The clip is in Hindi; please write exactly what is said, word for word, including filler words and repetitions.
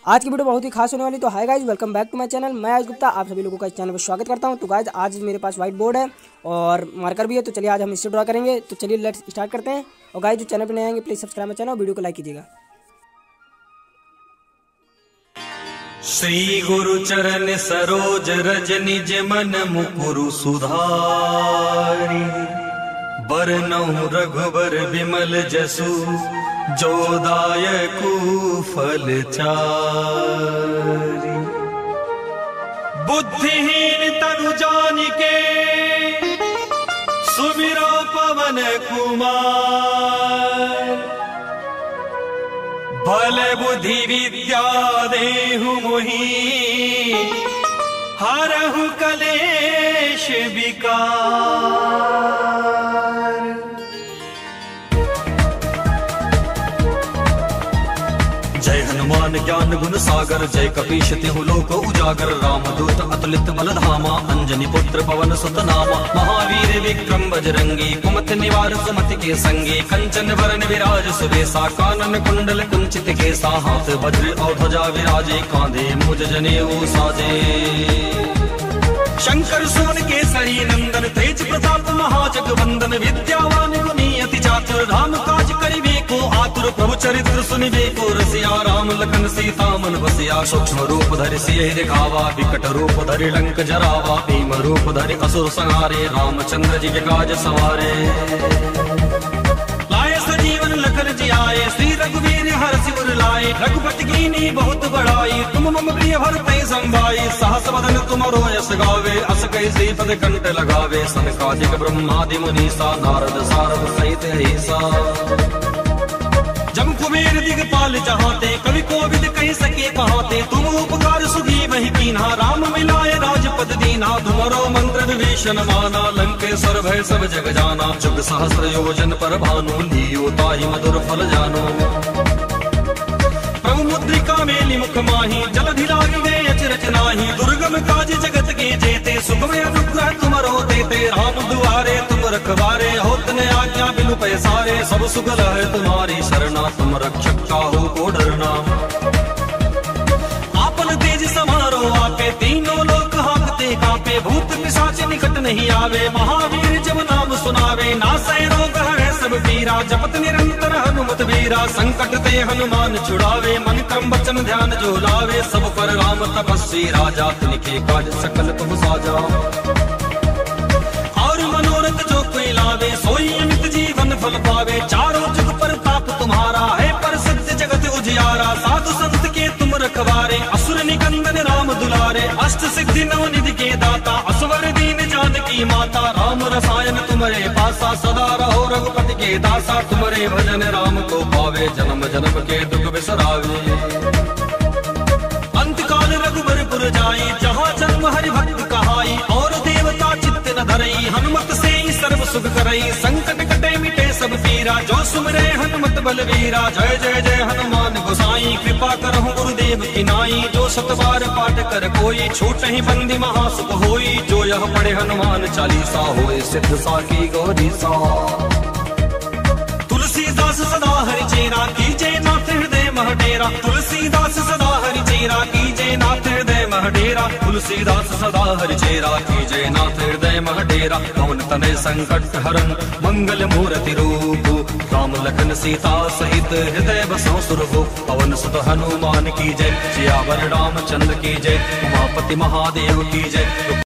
आज की वीडियो बहुत ही खास होने वाली। तो hi guys, welcome back to my channel. मैं आज गुप्ता आप सभी लोगों का इस चैनल पर स्वागत करता हूं। तो गाइज आज मेरे पास व्हाइट बोर्ड है और मार्कर भी है, तो चलिए आज हम इससे ड्रॉ करेंगे। तो चलिए लेट्स स्टार्ट करते हैं। और गाइज जो चैनल पर नए आएंगे प्लीज सब्सक्राइब माय चैनल और वीडियो को लाइक कीजिएगा। श्री गुरु चरण सरोज रज निज मन मुकुरु सुधारी, बरनउँ रघुबर विमल जसु जो दायकु फल चारि। बुद्धिहीन तनु जानिके सुमिरो पवन कुमार, बल बुद्धि विद्या देहु मोहि हरहु कलेश विकार। जय हनुमान ज्ञान गुण सागर, जय कपीश तिहु लोक उजागर। रामदूत अतुलित बल धामा, अंजनी पुत्र पवन सुत नामा। महावीर विक्रम बजरंगी, कुमति निवार सुमति के संगी। कंचन वरण विराज सुबेसा, कानन कुंडल कुंचित केसा। हाथ वज्र और ध्वजा विराजे, कांधे मुज जनेऊ साजे। शंकर सुवन केसरी नंदन, तेज प्रताप महाजगवंदन। विद्यावान गुणी अति चातुर, राम काज करिबे को आतुर। प्रभु चरित्र सुनिबे को रसिया, राम लखन सीता मन बसिया। सूक्ष्म रूप धरि सियहि दिखावा, विकट रूप धरि लंक जरावा। भीम रूप धरि असुर संहारे, रामचंद्र जी के काज सवारे। लाए सजीवन लखन जियाए, श्री रघुवीर हरषि उर लाए। रघुपति कीन्ही बहुत बड़ाई, तुम मम प्रिय भरतहि संभाई। सहस वदन तुमरो यश गावे, अस कहि श्रीपद कंठ लगावे। सनकादिक ब्रह्मादि मुनीसा, नारद सारद सहित अहिसा। जम कुबेर दिगपाल जहाते, कवि कोविद कहि सके कहाते। तुम उपकार सुग्रीवहि कीन्हा, राम मिलाए राजपद दीन्हा। तुमरो मंत्र विभीषण माना, लंकेश्वर भय सब जग जाना। जुग सहस्र योजन पर भानु, लियो ताहि मधुर फल जानो। प्रभु मुद्रिका मेलि मुख माहि, जलधि लागी गए अचरज नाहि। दुर्गम काज जगत के जेते, सुगम अनुग्रह तुमरो देते। राम दुआरे तुम रखवारे, होत न आज्ञा बिनु पैसारे। सब सुगल है तुम्हारी शरणा, तुम रक्षक काहू को डरना। आपन तेज समारो आपे, तीनों लोक हांकते कांपे। भूत पिशाच निकट नहीं आवे, महावीर जब नाम सुनावे। नासै रोग है सब पीरा, जपत निरंतर हनुमत वीरा। संकट ते हनुमान छुड़ावे, मन क्रम वचन ध्यान जो लावे। सब पर राम तपस्वी राजा, तिनके काज सकल तुम साजा। और मनोरथ जो कोई लावे, सोई अमित जीवन फल पावे। चारों जुग प्रताप तुम्हारा है, प्रसिद्ध जगत उजियारा। साधु संत के तुम रखवारे, असुर निकंदन राम दुलारे। अष्ट सिद्धि नव निधि के दाता, असवर दीन जानकी माता। राम रसायन तुम्हारे पासा, सदा रहो रघुपति के दासा। तुम्हारे भजन राम को पावे, जन्म जन्म के दुख बिसरावे। अंत काल रघुबर पुर जाई, जहाँ जन्म हरि भक्त कहाई। और देवता चित्त न धरई, हनुमत से ही सर्व सुख करई। संकट कटे मिटे सब पीरा, जो सुमिरे हनुमत बलवीरा। जय जय जय हनुमान गोसाई, कृपा करहु गुरुदेव की नाई। जो सत बार पाठ कर कोई, छूटहि बंदी महासुख होई। जो यह पढ़े हनुमान चालीसा, होए सिद्ध साकी गौरी सा। तुलसीदास सदा हरि चेरा, कीजे नाथ हृदय मह डेरा। तुलसीदास सदा हरि चेरा, कीजे नाथ हृदय मह डेरा। तुलसीदास सदा हरि चेरा, कीजे नाथ हृदय मह डेरा। पवन तनय संकट हरन, मंगल मूर्ति रूप। राम लखन सीता सहित हृदय बसौ सुरभु। पवन सुत हनुमान की जय, सियावर रामचंद्र की जय। उमापति महादेव की जय।